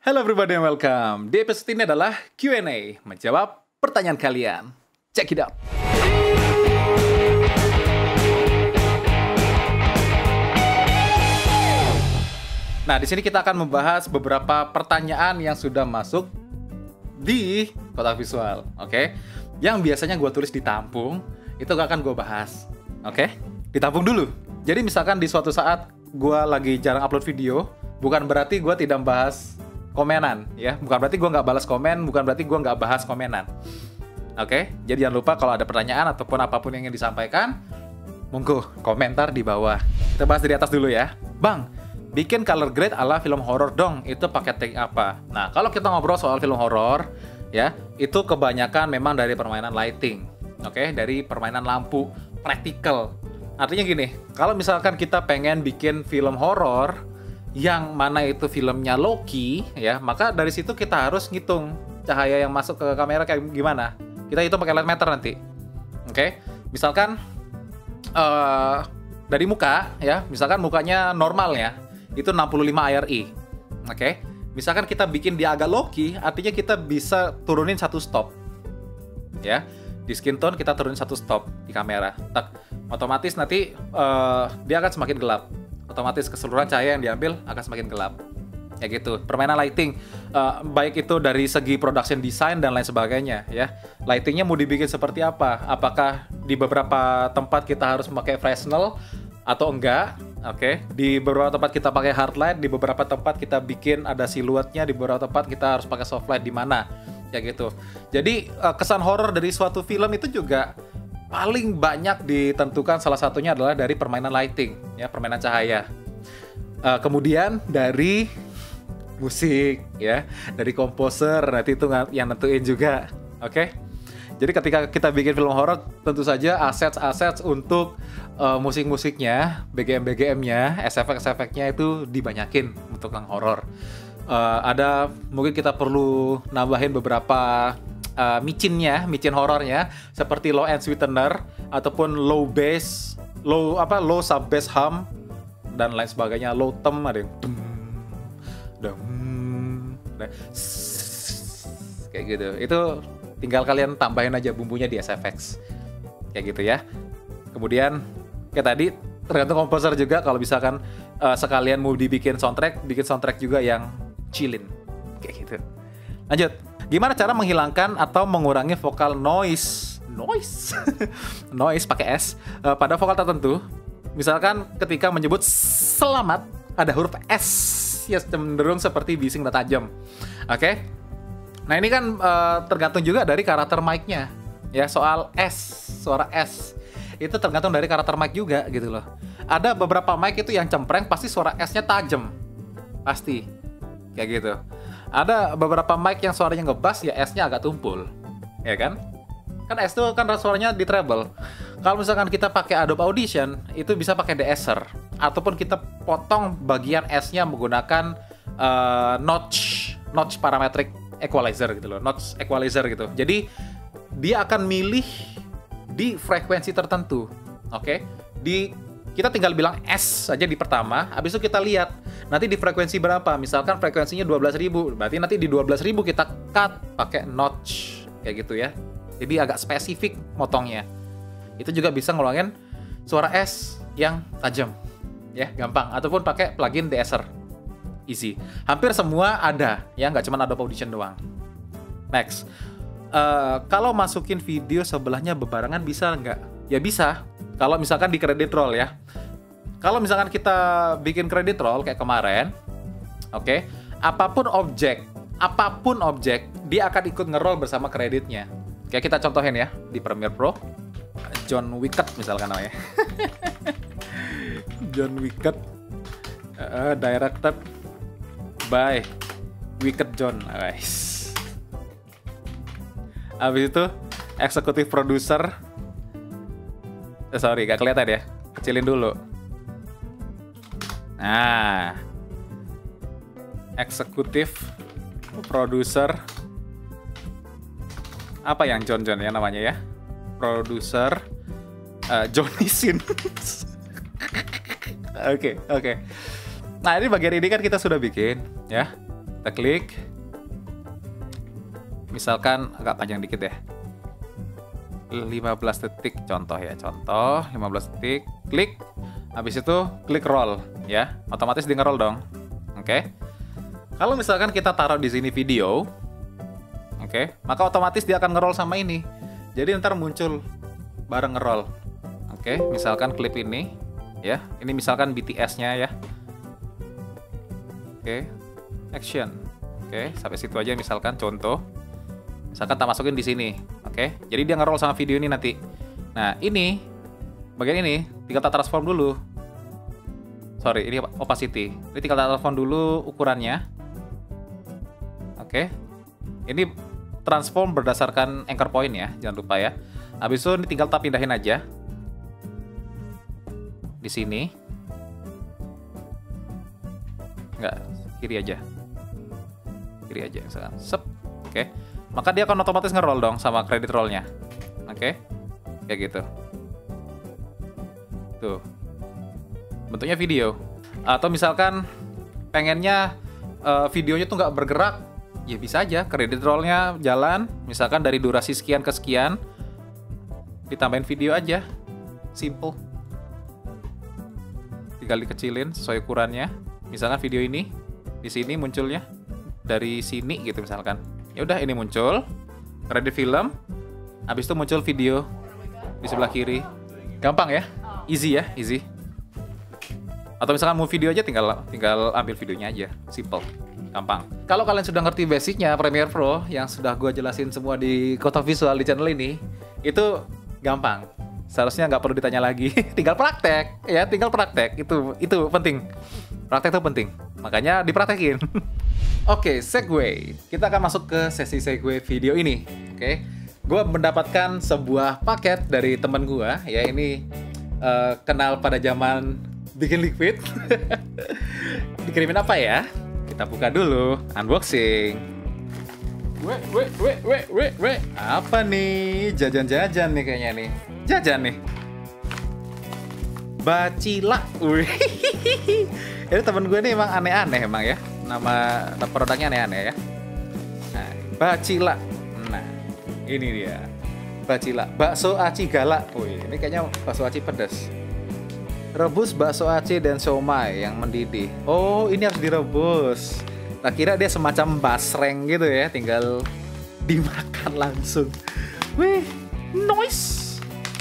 Hello everybody and welcome. Di episode ini adalah Q&A, menjawab pertanyaan kalian. Check it out. Nah, di sini kita akan membahas beberapa pertanyaan yang sudah masuk di kotak visual, oke? Yang biasanya gue tulis di tampung, itu gak akan gue bahas, oke? Ditampung dulu. Jadi misalkan di suatu saat gue lagi jarang upload video, bukan berarti gue tidak membahas komenan, ya. Bukan berarti gue nggak balas komen, bukan berarti gue nggak bahas komenan. Oke? Jadi jangan lupa kalau ada pertanyaan ataupun apapun yang ingin disampaikan, monggo komentar di bawah. Kita bahas dari atas dulu ya. Bang, bikin color grade ala film horor dong, itu pakai teknik apa? Nah, kalau kita ngobrol soal film horor, ya, itu kebanyakan memang dari permainan lighting. Oke? Dari permainan lampu, praktikal. Artinya gini, kalau misalkan kita pengen bikin film horor, yang mana itu filmnya low-key, ya, maka dari situ kita harus ngitung cahaya yang masuk ke kamera kayak gimana. Kita hitung pakai light meter nanti. Oke? Misalkan dari muka, ya, misalkan mukanya normal ya, itu 65 IRI. Oke? Misalkan kita bikin dia agak low-key, artinya kita bisa turunin satu stop. Ya. Di skin tone kita turunin satu stop di kamera. Tak, otomatis nanti dia akan semakin gelap. Otomatis keseluruhan cahaya yang diambil akan semakin gelap. Ya gitu. Permainan lighting, baik itu dari segi production design dan lain sebagainya, ya. Lightingnya mau dibikin seperti apa? Apakah di beberapa tempat kita harus memakai Fresnel atau enggak? Oke. Di beberapa tempat kita pakai hard light, di beberapa tempat kita bikin ada siluetnya, di beberapa tempat kita harus pakai soft light di mana? Ya gitu. Jadi kesan horor dari suatu film itu juga paling banyak ditentukan, salah satunya adalah dari permainan lighting, ya, permainan cahaya. Kemudian dari musik, ya, dari komposer, nanti itu yang nentuin juga, oke? Jadi ketika kita bikin film horor, tentu saja aset untuk musik-musiknya, BGM-BGM-nya, efek-efeknya itu dibanyakin untuk yang horor. Ada mungkin kita perlu nambahin beberapa micin horornya seperti low end sweetener ataupun low bass, low sub bass hum dan lain sebagainya, low tom, ada yang kayak gitu. Itu tinggal kalian tambahin aja bumbunya di SFX kayak gitu ya. Kemudian kayak tadi tergantung komposer juga, kalau misalkan sekalian mau dibikin soundtrack, bikin soundtrack juga yang chillin kayak gitu. Lanjut. Gimana cara menghilangkan atau mengurangi vokal noise noise pakai S pada vokal tertentu? Misalkan ketika menyebut selamat ada huruf S yang cenderung seperti bising dan tajam. Oke? Nah, ini kan tergantung juga dari karakter mic-nya. Ya, soal S, suara S itu tergantung dari karakter mic juga gitu loh. Ada beberapa mic itu yang cempreng pasti suara S-nya tajam. Pasti. Kayak gitu. Ada beberapa mic yang suaranya ngebass, ya S-nya agak tumpul, ya kan? Kan S itu kan suaranya di treble. Kalau misalkan kita pakai Adobe Audition, itu bisa pakai de-esser, ataupun kita potong bagian S-nya menggunakan notch parametric equalizer gitu loh, notch equalizer gitu. Jadi dia akan milih di frekuensi tertentu, oke? Kita tinggal bilang S saja di pertama, habis itu kita lihat nanti di frekuensi berapa. Misalkan frekuensinya 12.000, berarti nanti di 12.000 kita cut pakai notch kayak gitu ya. Jadi agak spesifik motongnya. Itu juga bisa ngeluangin suara S yang tajam. Ya, gampang. Ataupun pakai plugin de-esser. Easy. Hampir semua ada, ya, nggak cuma Adobe Audition doang. Next. Kalau masukin video sebelahnya bebarengan bisa nggak? Ya bisa. Kalau misalkan di credit roll ya. Kalau misalkan kita bikin credit roll kayak kemarin, oke, apapun objek, dia akan ikut ngeroll bersama kreditnya. Kayak kita contohin ya, di Premiere Pro, John Wicked misalkan namanya. John Wicked, directed by Wicked John, guys. Habis itu, executive producer, sorry, gak kelihatan ya, kecilin dulu. Nah, eksekutif produser, apa yang John ya namanya ya, produser Johnny Sins. Oke. Nah, ini bagian ini kan kita sudah bikin ya. Kita klik. Misalkan agak panjang dikit ya. 15 detik contoh ya. Contoh 15 detik. Klik. Habis itu klik roll ya. Otomatis dia nge-roll dong. Oke. Kalau misalkan kita taruh di sini video, oke, maka otomatis dia akan nge-roll sama ini. Jadi ntar muncul bareng nge-roll. Oke, misalkan klip ini ya. Ini misalkan BTS-nya ya. Oke. Action. Oke, sampai situ aja misalkan contoh. Misalkan tak masukin di sini. Oke. Jadi dia nge-roll sama video ini nanti. Nah, ini bagian ini tinggal tak transform dulu. Sorry, ini opacity. Ini tinggal tak transform dulu ukurannya. Oke. Ini transform berdasarkan anchor point ya, jangan lupa ya. Habis itu ini tinggal tak pindahin aja. Di sini. Enggak, kiri aja. Kiri aja misalkan. Sep. Oke. Maka dia akan otomatis nge-roll dong sama credit roll-nya. Oke. Kayak gitu. Tuh. Bentuknya video. Atau misalkan pengennya videonya tuh nggak bergerak, ya bisa aja credit roll-nya jalan. Misalkan dari durasi sekian ke sekian, ditambahin video aja. Simple. Tinggal dikecilin sesuai ukurannya. Misalkan video ini di sini munculnya dari sini gitu misalkan. Ya udah ini muncul kredit film, habis itu muncul video di sebelah kiri. Gampang ya, easy ya, easy. Atau misalkan mau video aja tinggal ambil videonya aja, simple, gampang. Kalau kalian sudah ngerti basicnya Premiere Pro yang sudah gue jelasin semua di Kotak Visual di channel ini, itu gampang. Seharusnya nggak perlu ditanya lagi, tinggal praktek ya, tinggal praktek. Itu penting. Praktek itu penting, makanya dipraktekin. Oke, segue. Kita akan masuk ke sesi segue video ini. Oke, gue mendapatkan sebuah paket dari temen gue. Ya, ini kenal pada zaman bikin liquid. Dikirimin apa ya? Kita buka dulu, unboxing. Weh. Apa nih? Jajan-jajan nih kayaknya nih. Jajan nih. Bacila. Wih. Ini temen gue nih emang aneh-aneh emang ya. Nama produknya aneh-aneh ya. Nah, Bacila. Nah, ini dia. Bacila, bakso aci galak. Wih, ini kayaknya bakso aci pedas. Rebus bakso aci dan siomay yang mendidih. Oh, ini harus direbus. Tak kira dia semacam basreng gitu ya, tinggal dimakan langsung. Wih, nice.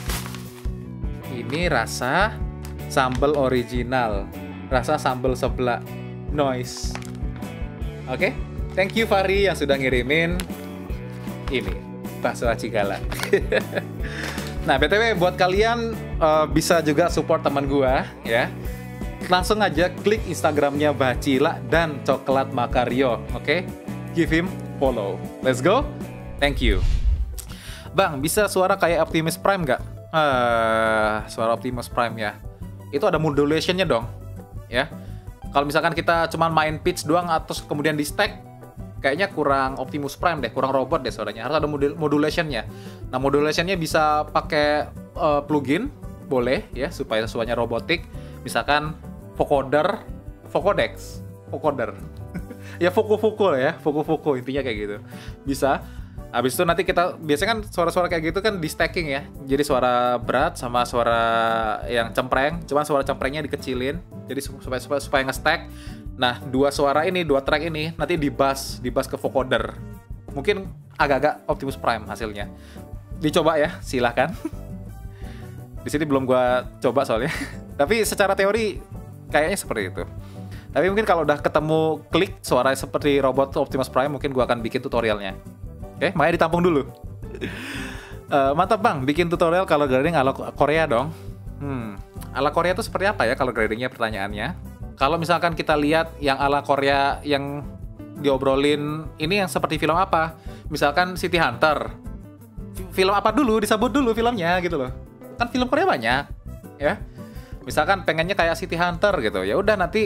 Ini rasa sambal original. Rasa sambal seblak. Nice. Oke, thank you Fari yang sudah ngirimin ini bakso aci galak. Nah, BTW buat kalian bisa juga support teman gua ya. Langsung aja klik Instagramnya Bacila dan Coklat Makario, oke? Give him follow. Let's go. Thank you. Bang, bisa suara kayak Optimus Prime nggak? Suara Optimus Prime ya. Itu ada modulationnya dong, ya. Kalau misalkan kita cuma main pitch doang atau kemudian di stack, kayaknya kurang Optimus Prime deh, kurang robot deh suaranya. Harus ada modulationnya. Nah, modulationnya bisa pakai plugin, boleh ya, supaya suaranya robotik. Misalkan vocoder, vocoder. Ya Voco ya, Voco intinya kayak gitu. Bisa. Habis itu nanti kita biasanya kan suara-suara kayak gitu kan di stacking ya. Jadi suara berat sama suara yang cempreng, cuma suara cemprengnya dikecilin. Jadi supaya nge-stack. Nah, dua track ini nanti dibas ke vocoder. Mungkin agak-agak Optimus Prime hasilnya. Dicoba ya, silahkan. Di sini belum gua coba soalnya. Tapi secara teori kayaknya seperti itu. Tapi mungkin kalau udah ketemu klik suara seperti robot Optimus Prime, mungkin gua akan bikin tutorialnya. Oke, makanya ditampung dulu. Mantap bang, bikin tutorial color grading ala Korea dong. Ala Korea itu seperti apa ya color gradingnya pertanyaannya? Kalau misalkan kita lihat yang ala Korea yang diobrolin ini yang seperti film apa? Misalkan City Hunter. Film apa dulu? Disebut dulu filmnya gitu loh. Kan film Korea banyak, ya. Misalkan pengennya kayak City Hunter gitu. Ya udah nanti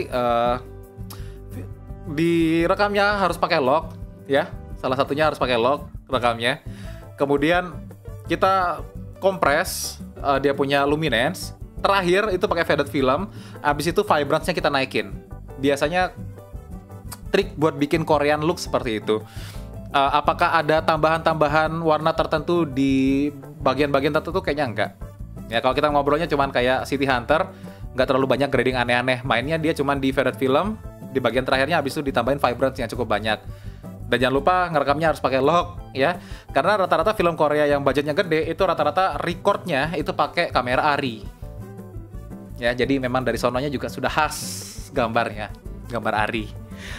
direkamnya harus pakai log, ya. Salah satunya harus pakai log rekamnya. Kemudian kita kompres dia punya luminance. Terakhir itu pakai faded film. Abis itu vibrance-nya kita naikin. Biasanya trik buat bikin Korean look seperti itu. Apakah ada tambahan-tambahan warna tertentu di bagian-bagian tertentu? Kayaknya enggak. Ya kalau kita ngobrolnya cuman kayak City Hunter, nggak terlalu banyak grading aneh-aneh. Mainnya dia cuman di faded film, di bagian terakhirnya habis itu ditambahin vibrance yang cukup banyak. Dan jangan lupa ngerekamnya harus pakai log ya. Karena rata-rata film Korea yang budgetnya gede itu rata-rata recordnya itu pakai kamera ARRI. Ya, jadi memang dari sononya juga sudah khas gambarnya, gambar ARRI.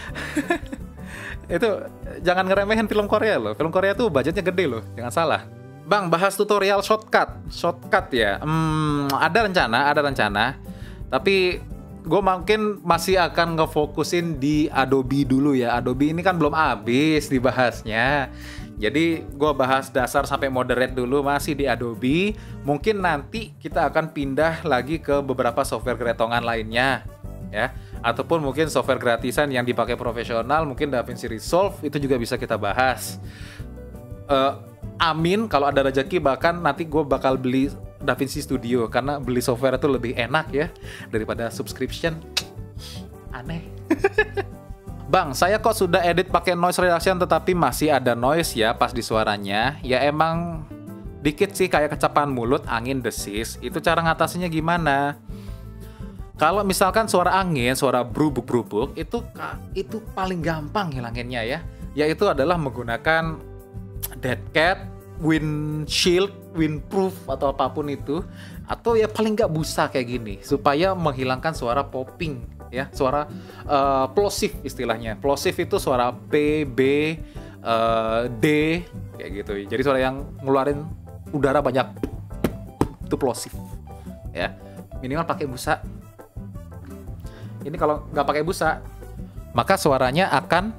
Itu jangan ngeremehin film Korea loh. Film Korea tuh budgetnya gede loh, jangan salah. Bang, bahas tutorial shortcut ya. Ada rencana. Tapi gue mungkin masih akan ngefokusin di Adobe dulu ya. Adobe ini kan belum habis dibahasnya. Jadi gue bahas dasar sampai moderate dulu masih di Adobe. Mungkin nanti kita akan pindah lagi ke beberapa software gretongan lainnya ya. Ataupun mungkin software gratisan yang dipakai profesional, mungkin DaVinci Resolve itu juga bisa kita bahas. Amin kalau ada rezeki, bahkan nanti gue bakal beli DaVinci Studio karena beli software itu lebih enak ya daripada subscription. Aneh. Bang, saya kok sudah edit pakai noise reduction tetapi masih ada noise ya pas di suaranya. Ya emang dikit sih, kayak kecapan mulut, angin, desis. Itu cara ngatasinnya gimana? Kalau misalkan suara angin, suara berubuk-berubuk, itu paling gampang hilanginnya ya. Yaitu adalah menggunakan dead cat, windshield, windproof atau apapun itu. Atau ya paling nggak busa kayak gini. Supaya menghilangkan suara popping ya. Suara plosive istilahnya. Plosive itu suara P, B, D kayak gitu. Jadi suara yang ngeluarin udara banyak. Itu plosive ya. Minimal pakai busa. Ini kalau nggak pakai busa, maka suaranya akan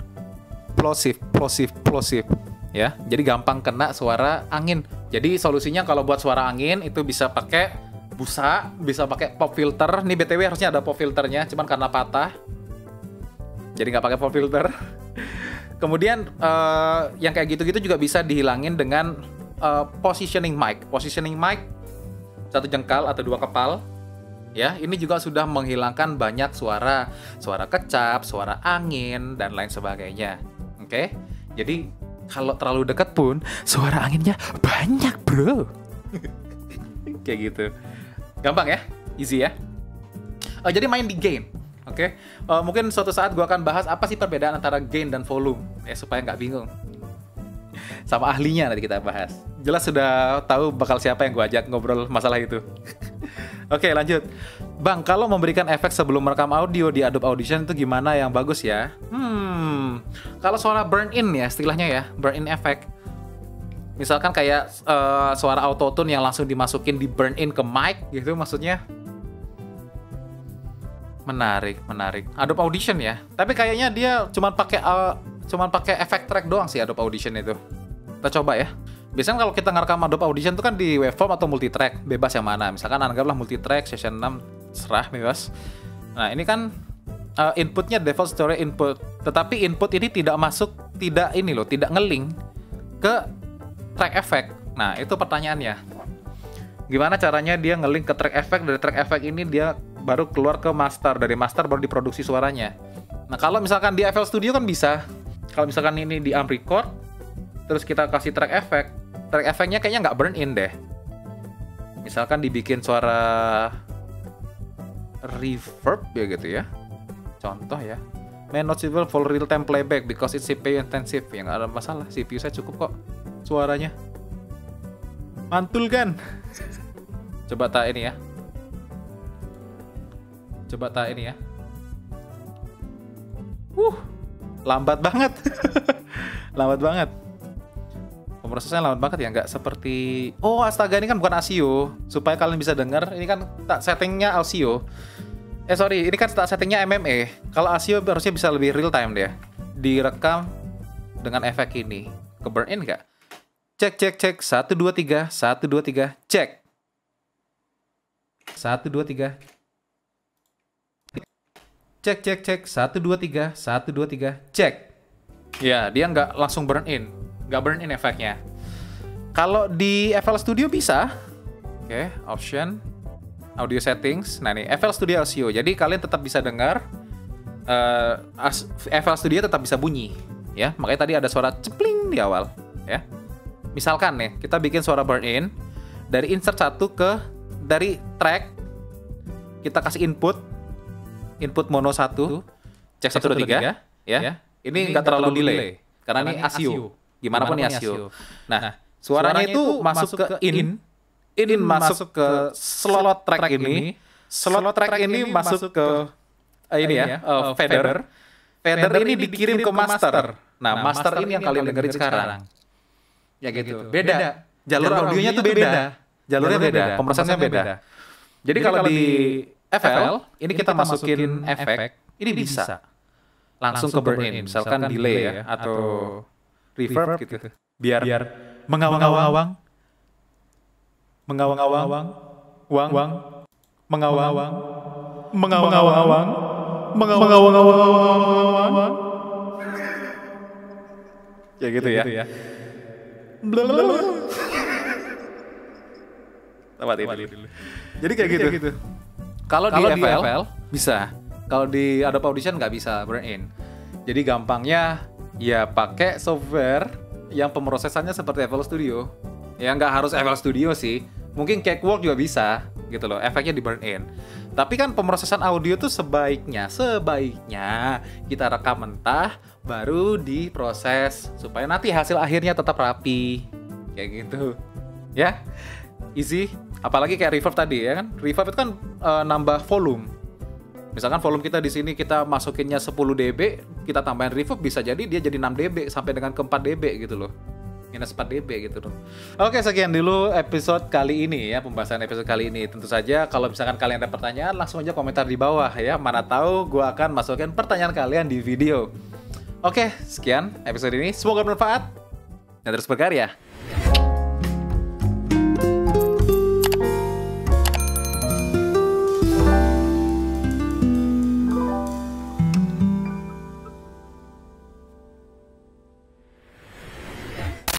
plosive ya. Jadi gampang kena suara angin. Jadi solusinya kalau buat suara angin itu bisa pakai busa, bisa pakai pop filter. Nih BTW harusnya ada pop filternya, cuman karena patah, jadi nggak pakai pop filter. Kemudian yang kayak gitu-gitu juga bisa dihilangin dengan positioning mic. Positioning mic 1 jengkal atau 2 kepal. Ya, ini juga sudah menghilangkan banyak suara kecap, suara angin dan lain sebagainya. Oke? Jadi kalau terlalu dekat pun suara anginnya banyak, bro. Kayak gitu. Gampang ya? Easy ya? Jadi main di gain. Oke? Mungkin suatu saat gue akan bahas apa sih perbedaan antara gain dan volume ya, supaya nggak bingung. Sama ahlinya nanti kita bahas. Jelas sudah tahu bakal siapa yang gue ajak ngobrol masalah itu. Oke, lanjut. Bang, kalau memberikan efek sebelum merekam audio di Adobe Audition itu gimana yang bagus ya? Kalau suara burn-in ya, istilahnya ya, burn-in effect. Misalkan kayak suara autotune yang langsung dimasukin di burn-in ke mic gitu maksudnya. Menarik. Adobe Audition ya. Tapi kayaknya dia cuma pakai efek track doang sih Adobe Audition itu. Kita coba ya. Biasanya kalau kita ngerekam Adobe Audition itu kan di waveform atau multitrack, bebas yang mana. Misalkan anggaplah multitrack, session 6, serah bebas. Nah ini kan inputnya default stereo input, tetapi input ini tidak nge-link ke track effect. Nah itu pertanyaannya, gimana caranya dia nge-link ke track effect, dari track effect ini dia baru keluar ke master, dari master baru diproduksi suaranya. Nah kalau misalkan di FL Studio kan bisa, kalau misalkan ini di amp record, terus kita kasih track effect-nya kayaknya nggak burn in deh. Misalkan dibikin suara reverb ya gitu ya. Contoh ya. May not suitable for real time playback because it's CPU intensive. Ya nggak ada masalah, CPU saya cukup kok suaranya. Mantul kan? Coba tak ini ya. Lambat banget. Prosesnya lambat banget ya, nggak seperti astaga, ini kan bukan ASIO. Supaya kalian bisa dengar, ini kan tak settingnya ASIO. Ini kan tak settingnya MMA. Kalau ASIO harusnya bisa lebih real time deh. Direkam dengan efek ini. Ke burn in nggak? Cek 1 2 3 cek 1 2 3 cek 1 2 3 cek. Ya, dia nggak langsung burn in. Nggak burn in efeknya. Kalau di FL Studio bisa. Oke, option, audio settings. Nah nih, FL Studio ASIO. Jadi kalian tetap bisa dengar FL Studio tetap bisa bunyi, ya. Makanya tadi ada suara cepling di awal, ya. Misalkan nih, kita bikin suara burn in dari insert 1 dari track, kita kasih input mono 1, cek 1 2 3, ya. Ini nggak terlalu delay karena ini ASIO. Gimana pun ini ASIO. Nah, suaranya itu masuk ke in masuk ke slot track ini. Slot track ini masuk ke ini ya, fader. Fader ini dikirim ke master. Nah, master ini yang kalian dengerin sekarang. Ya gitu. Beda. Jalur audionya tuh beda. Jalurnya beda, kompresornya beda. Jadi kalau di FL, ini kita masukin efek, ini bisa langsung ke burn in, misalkan delay ya, atau reverb gitu. Biar mengawang-awang, ya gitu ya. Jadi kayak gitu. Kalau di FL bisa, kalau di Adobe Audition nggak bisa burn in. Jadi gampangnya ya pakai software yang pemrosesannya seperti FL Studio. Ya nggak harus FL Studio sih, mungkin Cakewalk juga bisa gitu loh, efeknya di burn in. Tapi kan pemrosesan audio tuh sebaiknya kita rekam mentah baru diproses supaya nanti hasil akhirnya tetap rapi kayak gitu ya, easy. Apalagi kayak reverb tadi ya kan, reverb itu kan nambah volume. Misalkan volume kita di sini kita masukinnya 10 dB, kita tambahin reverb bisa jadi dia jadi 6 dB sampai dengan ke 4 dB gitu loh. Minus 4 dB gitu loh. Oke, sekian dulu episode kali ini ya, pembahasan episode kali ini. Tentu saja kalau misalkan kalian ada pertanyaan langsung aja komentar di bawah ya. Mana tahu gua akan masukin pertanyaan kalian di video. Oke, sekian episode ini. Semoga bermanfaat dan terus berkarya.